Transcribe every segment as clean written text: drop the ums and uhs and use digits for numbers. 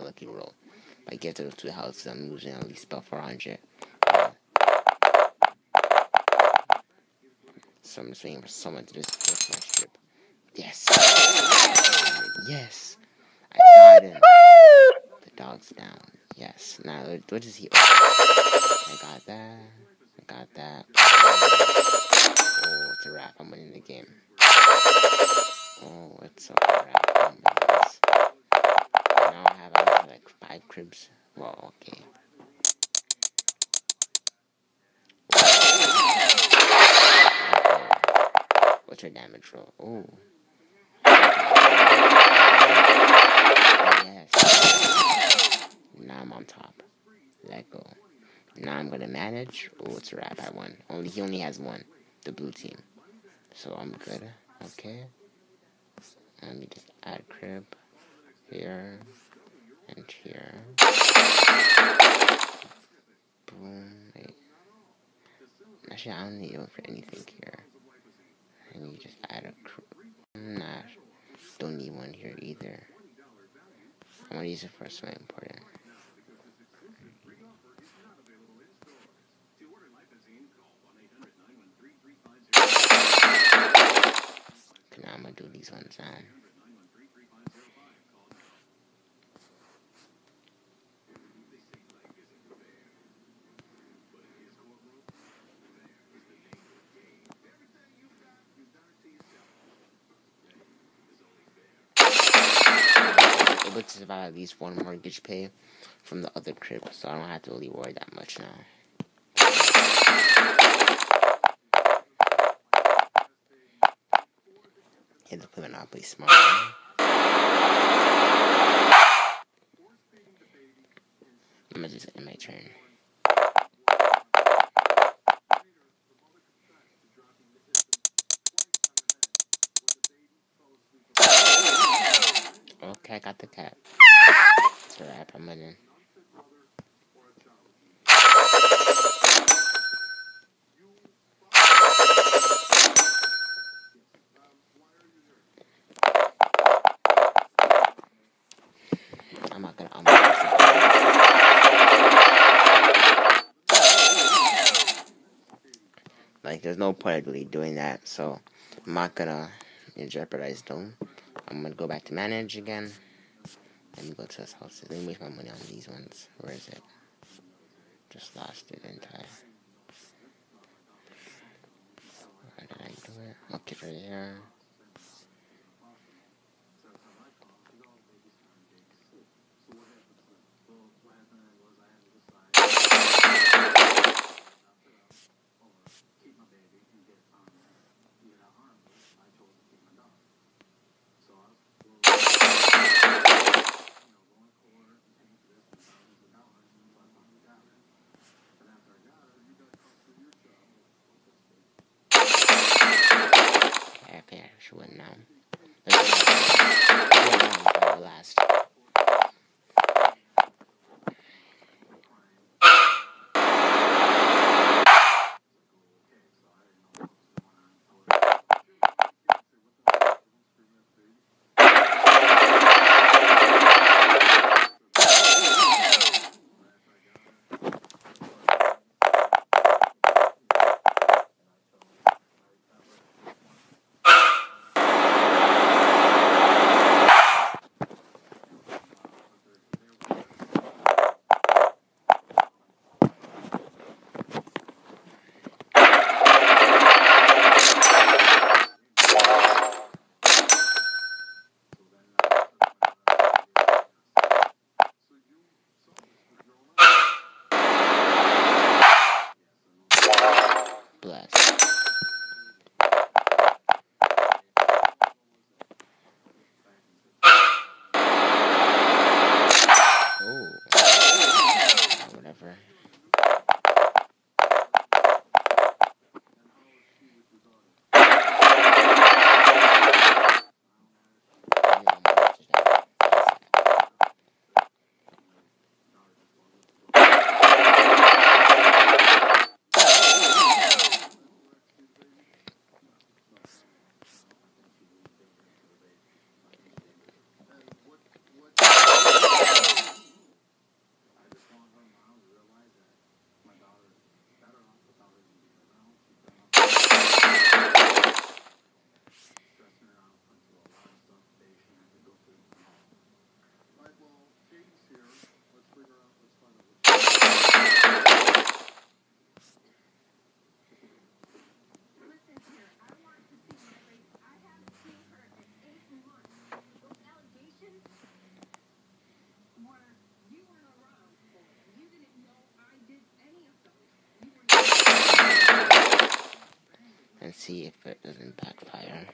lucky roll. If I get to those 2 houses, I'm losing at least about 400. So I'm just waiting for someone to just force my strip. Yes! Yes! I got him. The dog's down. Yes. Now, what does he... I got that. I got that. Oh, it's a wrap. I'm winning the game. Oh, it's a wrap. I'm winning this. Now I have like 5 cribs. Well, okay. What's your damage roll? Oh. Yes. Now I'm on top. Let go. Now I'm gonna manage. Oh, it's a wrap. I won. He only has 1. The blue team. So I'm good. Okay. Let me just add crib here and here. Boom. Wait. Actually, I don't need it for anything here. And you just add a crib. Nah. Don't need one here either. I'm gonna use it for something important. Okay, now I'm gonna do these ones now. Able to survive at least 1 mortgage pay from the other crib, so I don't have to really worry that much now. Hit the play Monopoly smart. I'm gonna just end my turn. Okay, I got the cat. It's a wrap. I'm winning. I'm not gonna. Like, there's no point of really doing that, so I'm not gonna jeopardize them. I'm gonna go back to manage again. Let me go to this house. Let me waste my money on these ones. Where is it? Just lost it, didn't I? Where did I do it? Okay, right here. see if it doesn't backfire.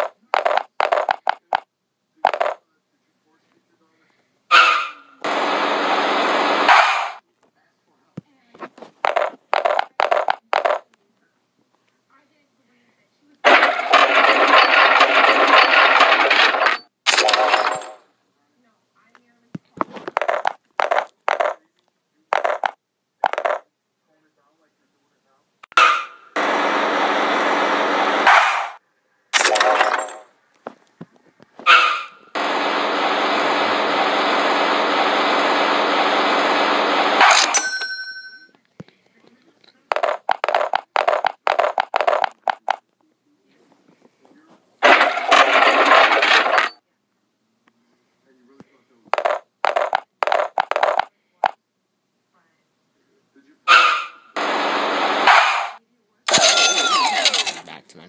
Back to my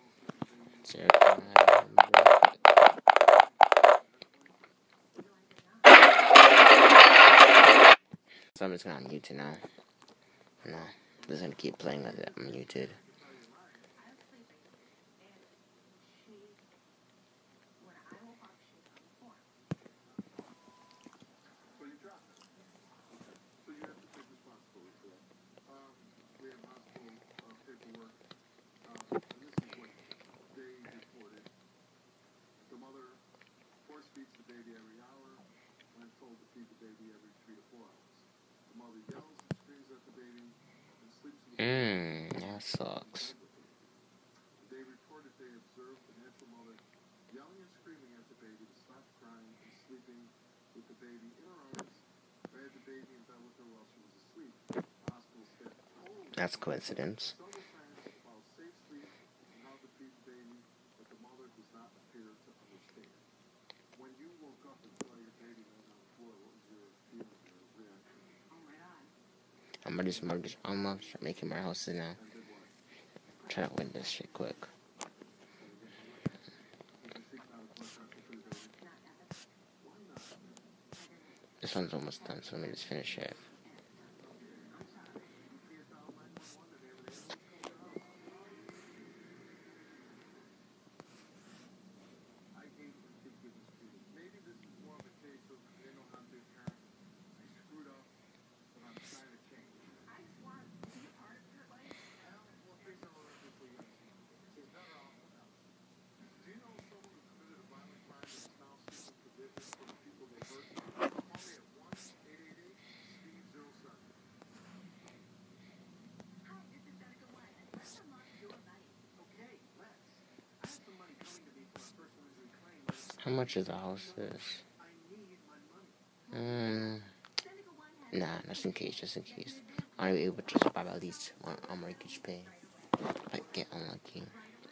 so I'm just gonna mute it now. No, I'm just gonna keep playing with it. I'm muted. That sucks. That's coincidence. I'm gonna start making more houses now. Try to win this shit quick. This one's almost done, so let me just finish it. How much is the house? Nah, just in case. I'll be able to just buy at least one mortgage pay if I get unlucky.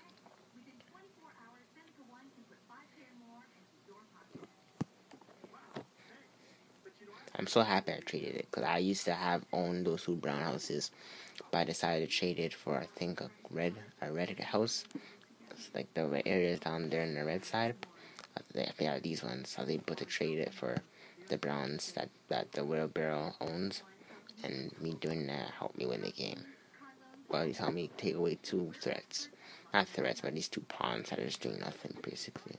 I'm so happy I traded it, because I used to own those two brown houses, but I decided to trade it for, I think, a red house. It's like the red areas down there on the red side. I think these ones, I was able to trade it for the browns that the wheelbarrow owns, and me doing that helped me win the game. Well, he's helped me take away two threats. Not threats, but these two pawns that are just doing nothing, basically.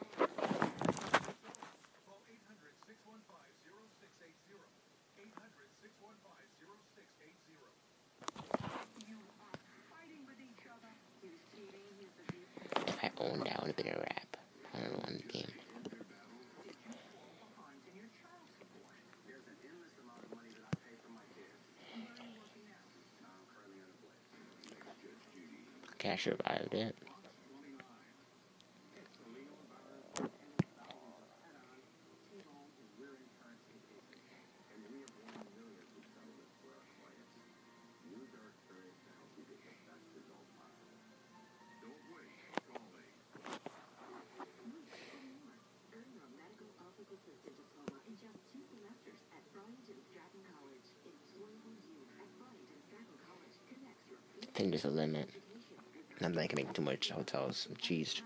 If I owned that, would have been a wrap. I don't know, won the game. Okay, I survived it. I think there's a limit. I'm not gonna make too much hotels. I'm cheesed.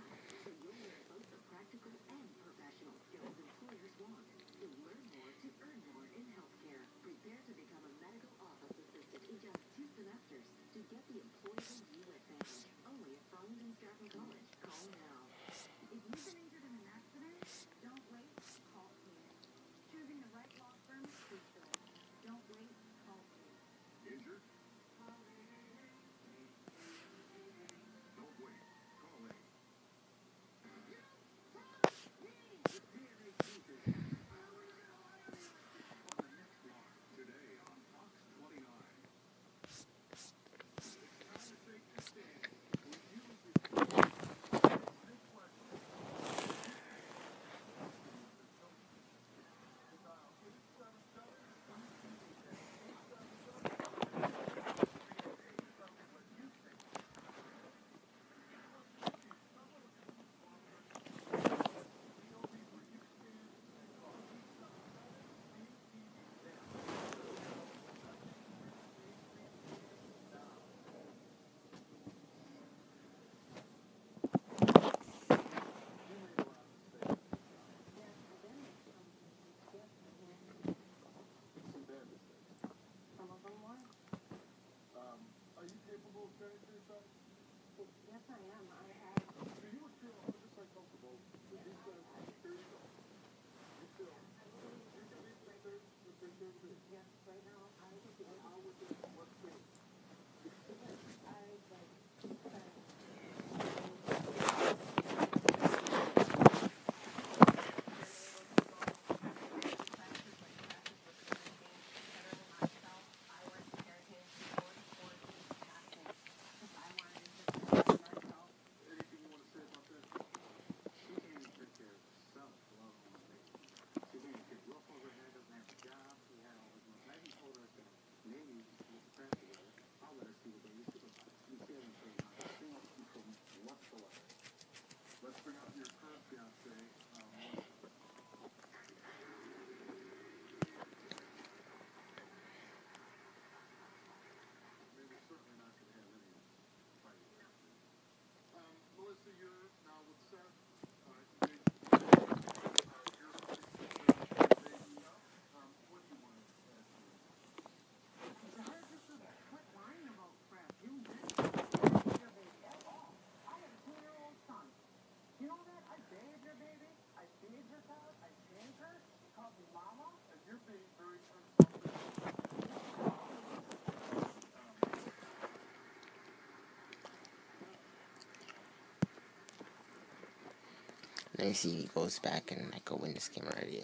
Let me see if he goes back and I go win this game already.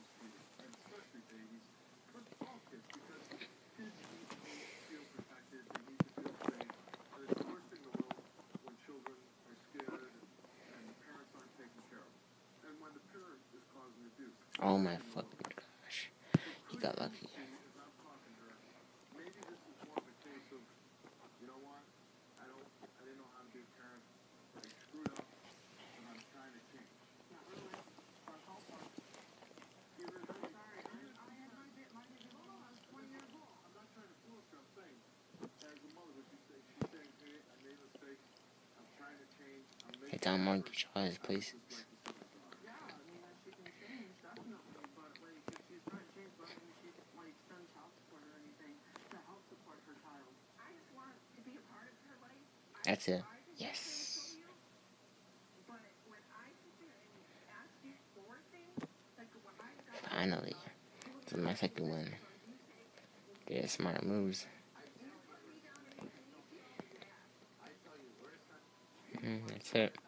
Oh my fucking gosh. He got lucky. Hey, Tom, Mark, Charles, please. That's it. Yes. Finally. This is my second one. Yeah, smart moves. That's it.